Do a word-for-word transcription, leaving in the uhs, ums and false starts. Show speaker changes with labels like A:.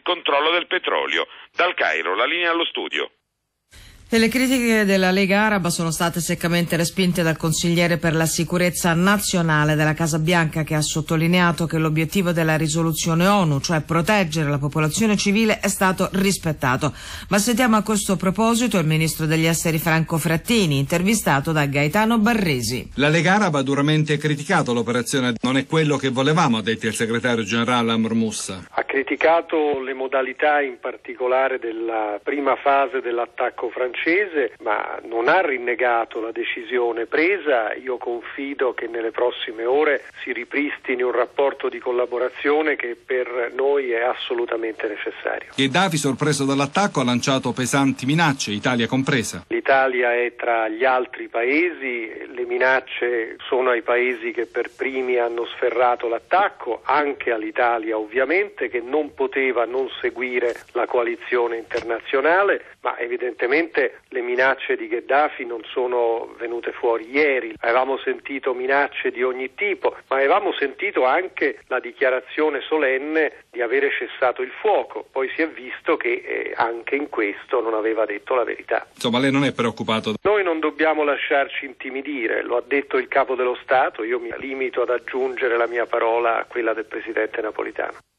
A: controllo del petrolio. Dal Cairo, la linea allo studio.
B: E le critiche della Lega Araba sono state seccamente respinte dal consigliere per la sicurezza nazionale della Casa Bianca, che ha sottolineato che l'obiettivo della risoluzione ONU, cioè proteggere la popolazione civile, è stato rispettato. Ma sentiamo a questo proposito il ministro degli esteri Franco Frattini, intervistato da Gaetano Barresi.
C: La Lega Araba ha duramente criticato l'operazione, non è quello che volevamo, ha detto il segretario generale Amr Moussa.
D: Ha criticato le modalità, in particolare della prima fase dell'attacco francese, ma non ha rinnegato la decisione presa. Io confido che nelle prossime ore si ripristini un rapporto di collaborazione che per noi è assolutamente necessario.
C: Gheddafi, sorpreso dall'attacco, ha lanciato pesanti minacce, Italia compresa.
D: L'Italia è tra gli altri paesi, le minacce sono ai paesi che per primi hanno sferrato l'attacco, anche all'Italia ovviamente, che non poteva non seguire la coalizione internazionale, ma evidentemente le minacce di Gheddafi non sono venute fuori ieri. Avevamo sentito minacce di ogni tipo, ma avevamo sentito anche la dichiarazione solenne di avere cessato il fuoco. Poi si è visto che eh, anche in questo non aveva detto la verità.
C: Insomma, lei non è preoccupato?
D: Noi non dobbiamo lasciarci intimidire, lo ha detto il capo dello Stato, io mi limito ad aggiungere la mia parola a quella del presidente Napolitano.